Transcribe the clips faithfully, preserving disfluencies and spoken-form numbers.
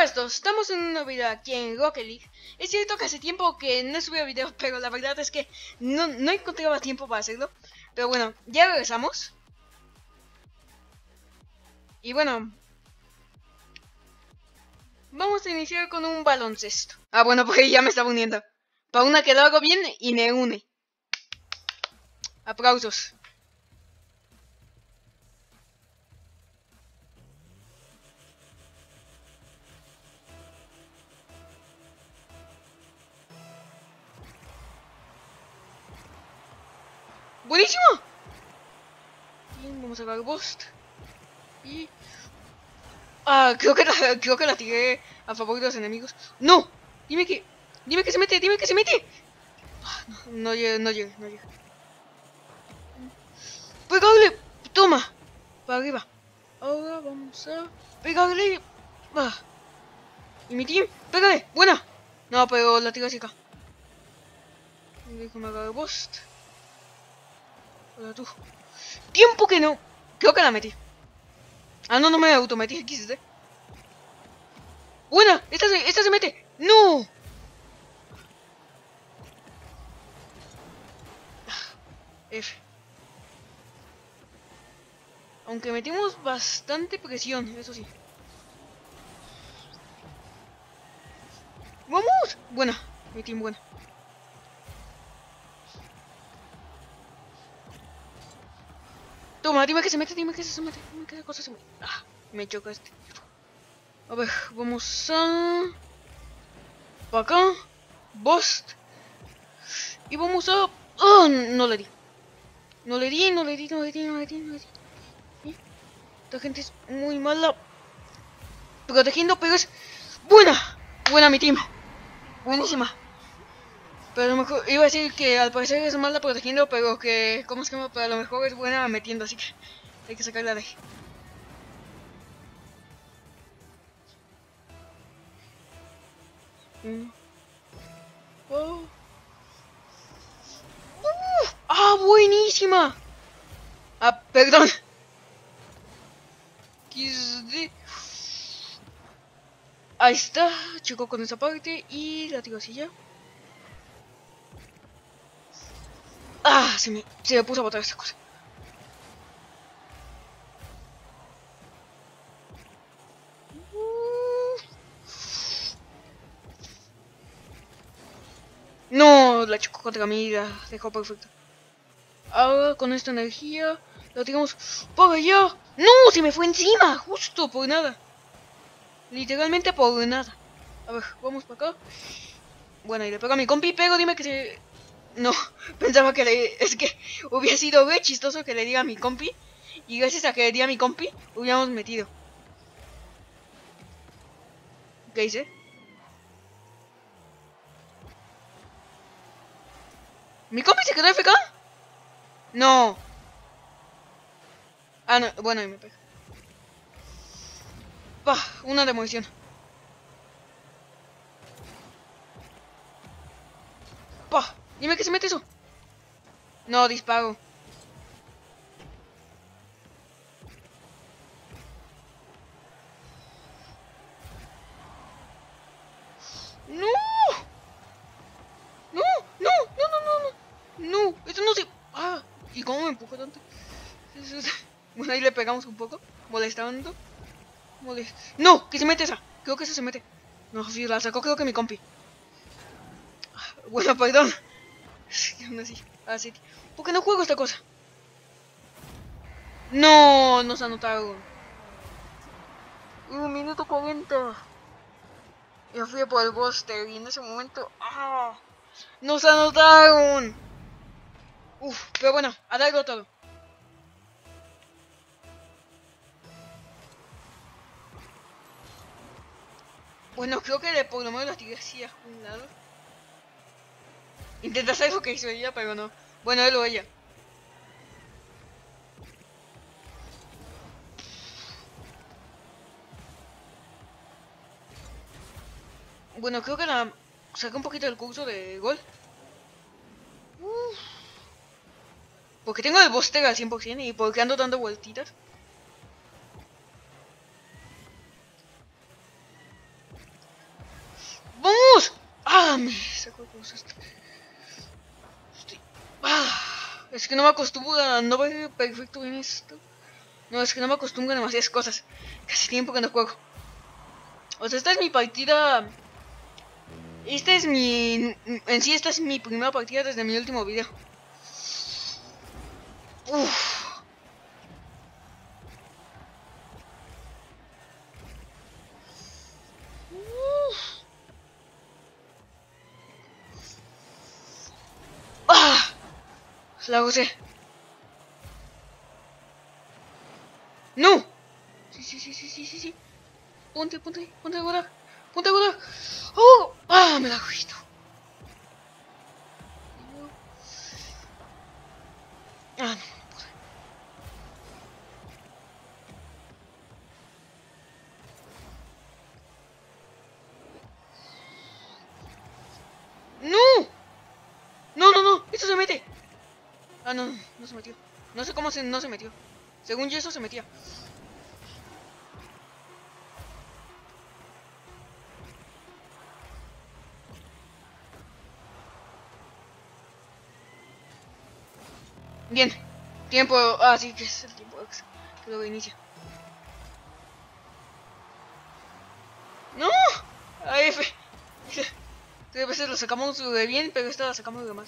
pues, todos estamos en una video aquí en Rocket League. Es cierto que hace tiempo que no subía videos, pero la verdad es que no, no encontraba tiempo para hacerlo. Pero bueno, ya regresamos. Y bueno, vamos a iniciar con un baloncesto. Ah, bueno, pues ya me estaba uniendo. Para una que lo hago bien y me une. Aplausos. ¡Buenísimo! Bien, vamos a sacar Boost. Y... Ah, creo que, la, creo que la tiré a favor de los enemigos. ¡No! Dime que... Dime que se mete, dime que se mete. Ah, no, no llega, no llega, no llega. ¡Pegarle! ¡Toma! Para arriba. Ahora vamos a... ¡Pegarle! Ah. ¿Y mi team? ¡Pégale! ¡Buena! No, pero la tiro hacia acá. Déjame agarrar Boost. Ahora tú. ¡Tiempo que no! Creo que la metí. Ah, no, no me autometí. ¿Qué hiciste? ¡Buena! ¡Esta se, esta se mete! ¡No! F. Aunque metimos bastante presión, eso sí. ¡Vamos! Buena. Mi team buena. Toma, dime que se mete, dime que se mete. Dime que cosa se mete. Ah, me choca este. A ver, vamos a... Para acá. Boost. Y vamos a... ¡Oh! No le di. No le di, no le di, no le di, no le di, no le di. ¿Sí? Esta gente es muy mala. Protegiendo, pero es... ¡Buena! Buena mi team. Buenísima. Pero a lo mejor... Iba a decir que al parecer es mala protegiendo, pero que... ¿Cómo se llama? Pero a lo mejor es buena metiendo, así que... Hay que sacarla de ahí. Mm. Oh. Uh, ¡Ah, buenísima! Ah, perdón. Ahí está, chocó con esa parte y la tiro así ya. Ah, se me, se me puso a botar esta cosa. No, la chocó contra mí, la dejó perfecta. Ahora con esta energía la tiramos por allá. ¡No! Se me fue encima, justo por nada. Literalmente por nada. A ver, vamos para acá. Bueno, y le pego a mi compi, pero dime que se... No, pensaba que le... Es que hubiera sido re chistoso que le diga a mi compi. Y gracias a que le di a mi compi, hubiéramos metido. ¿Qué hice? ¿Mi compi se quedó F K? No. Ah, no, bueno, ahí me pega. Pah, una demolición. Pah, dime que se mete eso. No, disparo. No. No, no, no, no, no, no. No, esto no se... Ah, ¿y cómo me empujó tanto? Bueno, ahí le pegamos un poco. Molestando. Molest... No, que se mete esa. Creo que esa se mete. No, sí, la sacó creo que mi compi. Bueno, perdón. Así, así. ¿Por qué no juego esta cosa? No, nos anotaron. Un minuto cuarenta. Yo fui por el Buster y en ese momento... ¡Ah! ¡Nos anotaron! Uf, pero bueno, a darlo todo. Bueno, creo que de por lo menos la tiré así a un lado. Intenta hacer lo que hizo ella, pero no. Bueno, él o ella. Bueno, creo que la saqué un poquito del curso de gol. Uf. Porque tengo el Buster al cien por ciento y porque ando dando vueltitas. Ah, me sacó cosas. Estoy... Ah, es que no me acostumbro a no ver perfecto en esto. No, es que no me acostumbro a demasiadas cosas. Casi tiempo que no juego. O sea, esta es mi partida. Esta es mi... En sí, esta es mi primera partida desde mi último video. Uff. ¡Ah! La gocé. ¡No! Sí, sí, sí, sí, sí, sí, sí. Ponte, ponte, ponte a volar. Ponte a volar. ¡Oh! ¡Ah! Me la cogí. Ah, no. ¡No! No, no, no. Esto se mete. Ah, no, no se metió. No sé cómo se, no se metió. Según yo, eso se metía. Bien. Tiempo. Ah, sí, que es el tiempo extra. Que luego inicia. ¡No! A F. A veces lo sacamos de bien, pero esta la sacamos de más.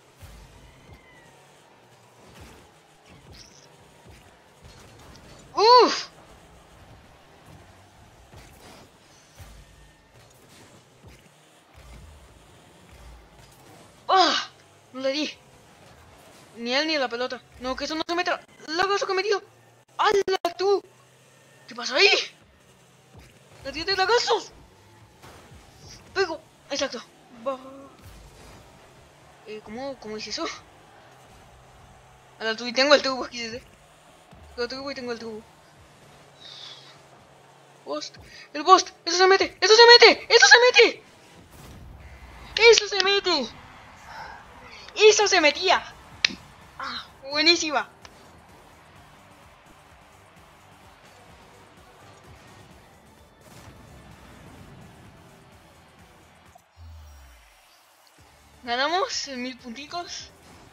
¡Uf! ¡Ah! No le di. Ni a él ni a la pelota. No, que eso no se meta. ¡Lagazo que me dio! ¡Hala tú! ¿Qué pasa ahí? ¡La tiene de lagazos! Pego. Exacto. Eh, ¿cómo, ¿Cómo hice eso? A la tubo y tengo el tubo aquí desde. Tengo el tubo y tengo el tubo. Bost. El Bost. Eso se mete. Eso se mete. Eso se mete. Eso se mete. Eso se metía. Ah, buenísima. Ganamos mil punticos.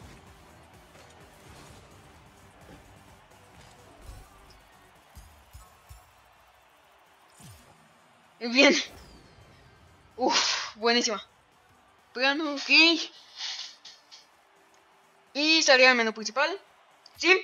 Bien. Uff, buenísima. Plano, ok. Y salía el menú principal. ¿Sí?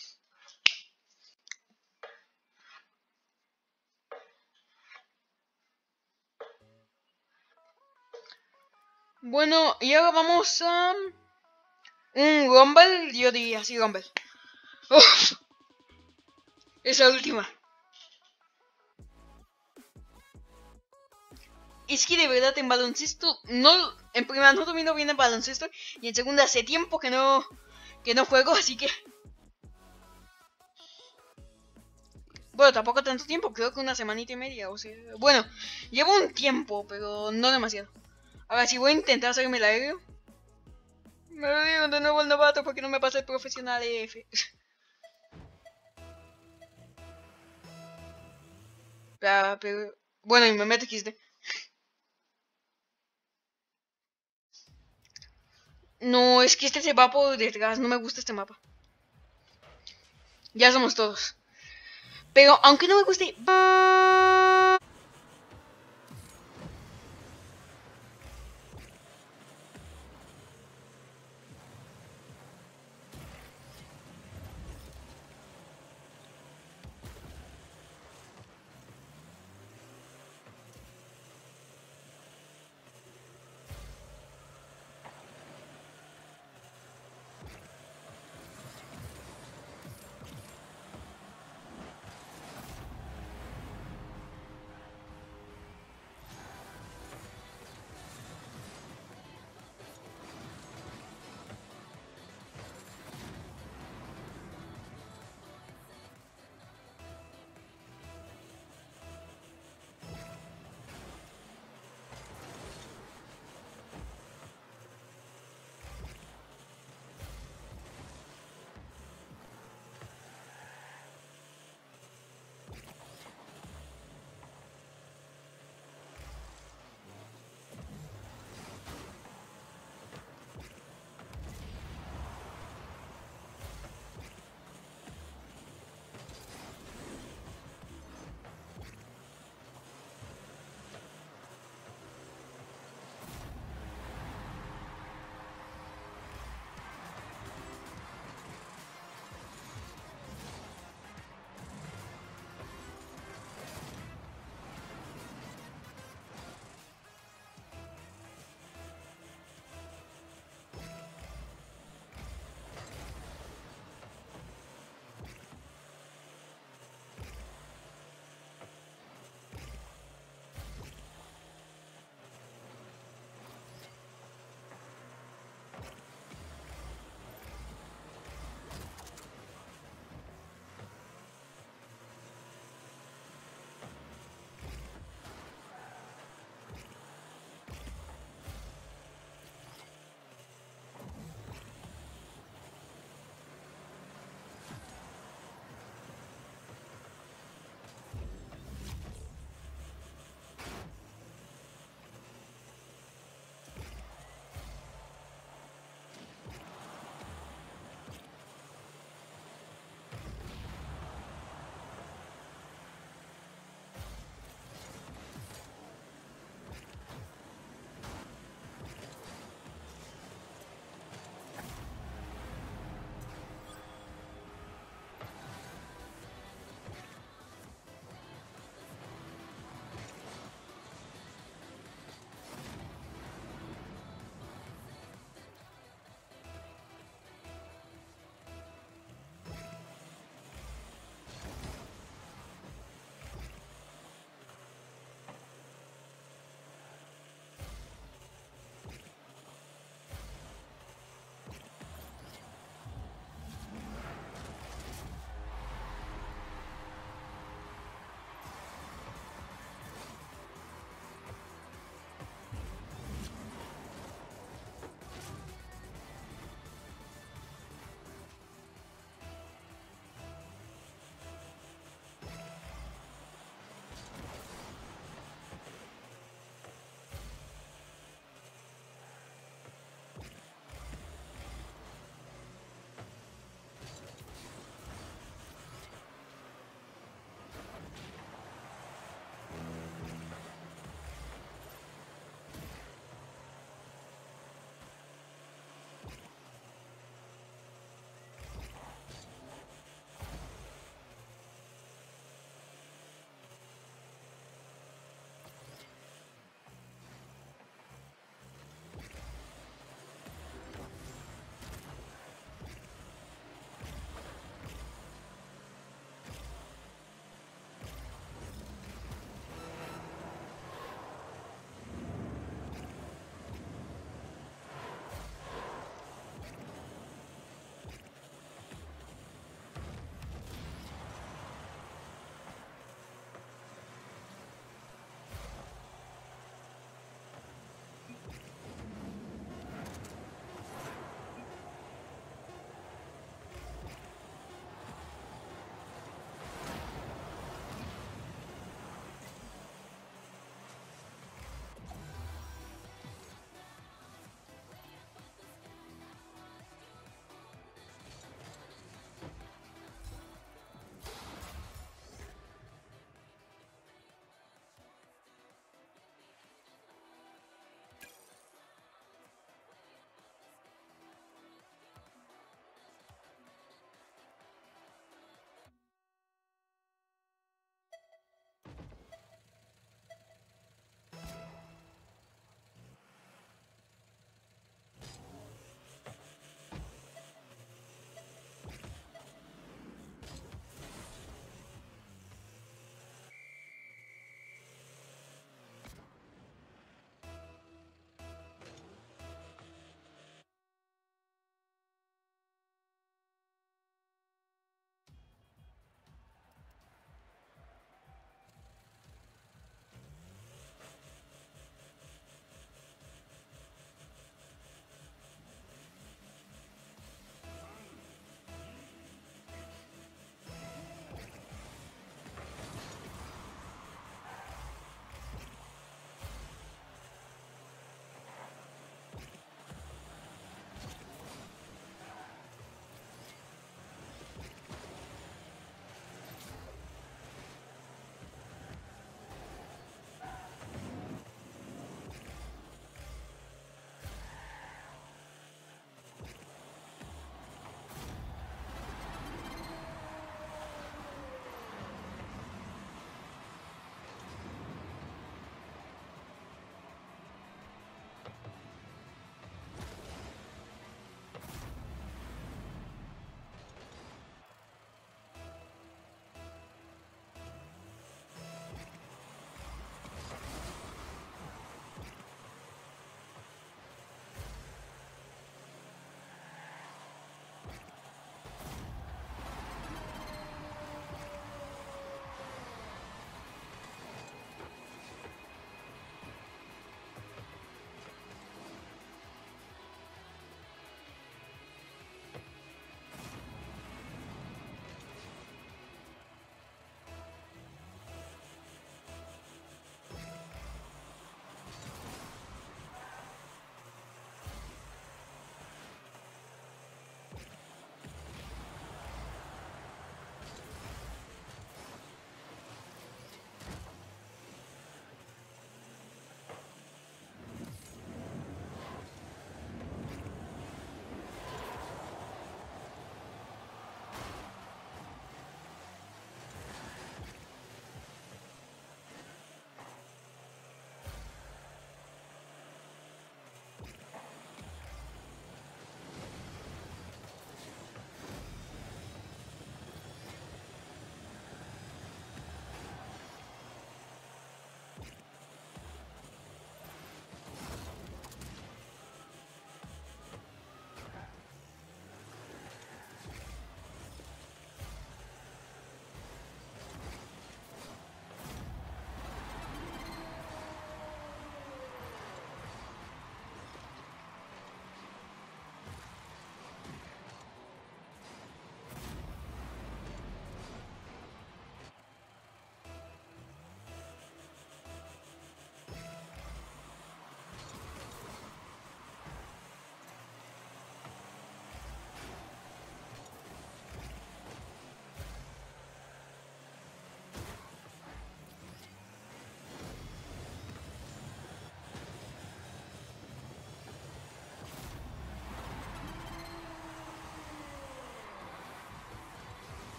Bueno, y ahora vamos a... un Rumble, yo diría así, Rumble. Uff. Esa última. Es que de verdad en baloncesto, no, en primera no domino bien el baloncesto y en segunda hace tiempo que no, que no juego, así que... Bueno, tampoco tanto tiempo, creo que una semanita y media, o sea... Bueno, llevo un tiempo, pero no demasiado. Ahora sí voy a intentar hacerme el aéreo. Me lo digo de nuevo el novato porque no me pasa el profesional E F. Ah, pero... Bueno, y me meto X D. No, es que este se va por detrás, no me gusta este mapa. Ya somos todos. Pero aunque no me guste...